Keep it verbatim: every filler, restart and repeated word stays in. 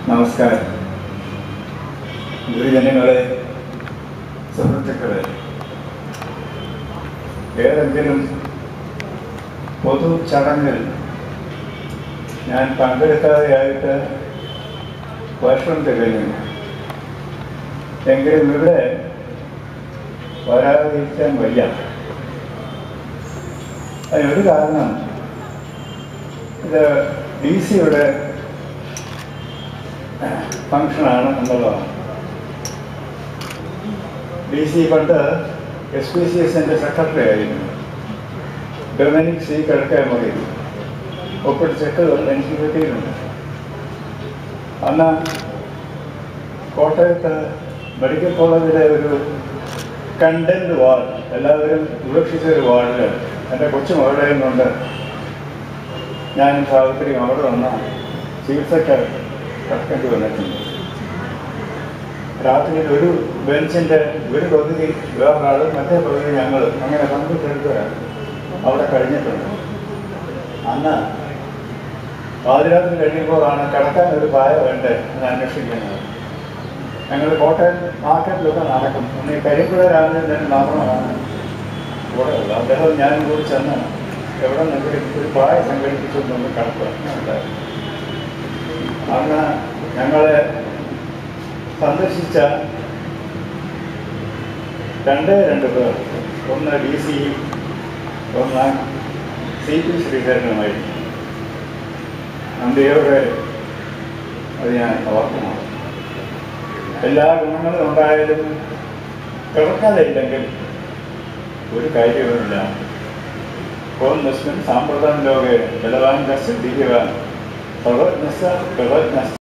നമസ്കാരം. ഗുരുജനങ്ങളെ, സുഹൃത്തുക്കളെ, ഏതെങ്കിലും പൊതു ചടങ്ങിൽ ഞാൻ പങ്കെടുക്കാതെയായിട്ട് വർഷം തികഞ്ഞു. എങ്കിലും ഇവിടെ വരാതിരിക്കാൻ വയ്യ. അതിനൊരു കാരണം, ഇത് ഡി സിയുടെ ഫങ്ഷനാണ് എന്നുള്ളതാണ്. ഡി സി പണ്ട് എസ് പി സി എസിൻ്റെ സെക്രട്ടറി ആയിരുന്നു. ഡൊമിനിക് സി കിഴക്കേമുറി ഒപ്പിട്ട് ചെക്കുകൾ എനിക്ക് കിട്ടിയിട്ടുണ്ട്. അന്ന് കോട്ടയത്ത് മെഡിക്കൽ കോളേജിലെ ഒരു കണ്ടന്റ് വാർഡ്, എല്ലാവരും ഉപേക്ഷിച്ച ഒരു വാർഡിൽ എൻ്റെ കൊച്ചു മകളുടെയും കൊണ്ട് ഞാനും സാവിത്രിയും അവിടെ വന്ന ചികിത്സയ്ക്ക് കിടക്കേണ്ടി വന്നിട്ടുണ്ട്. രാത്രിയിൽ ഒരു ബെഞ്ചിൻ്റെ ഒരു പകുതി വേറൊരാൾ, മറ്റേ പകുതി ഞങ്ങൾ, അങ്ങനെ പങ്കിട്ടെടുത്ത് അവിടെ കഴിഞ്ഞിട്ടുണ്ട്. അന്ന് പാതിരാത്രി കഴിയുമ്പോഴാണ് കിടക്കാൻ ഒരു പായ വേണ്ടേ എന്ന് അന്വേഷിക്കുന്നത്. ഞങ്ങൾ കോട്ടയം മാർക്കറ്റിലൊക്കെ നടക്കും. ഇന്ന് ഈ കരിപ്പുഴ രാമചന്ദ്രൻ മാത്രമാണ് കൂടെ ഉള്ളത്. അദ്ദേഹം ഞാനും കൂടി ചെന്ന് എവിടെ നിന്ന് ഒരു പായ സംഘടിപ്പിച്ചുകൊണ്ട് നമ്മൾ കിടക്കുക. അന്ന് ഞങ്ങളെ സന്ദർശിച്ച രണ്ടേ രണ്ട് പേർ, ഒന്ന് ഡി സി, ഒന്ന് സി പി ശ്രീധരനുമായി. നന്ദിയോടെ അത് ഞാൻ ഓർക്കുന്നു. എല്ലാ ഗുണങ്ങളും ഉണ്ടായാലും കിടക്കാതില്ലെങ്കിൽ ഒരു കാര്യവുമില്ല. കോൻ മുസ്ലിം സാമ്പ്രദായം ലോകെ ബലവാൻ സിദ്ധിക്കുവാൻ സർവജ്ഞ സർവജ്ഞ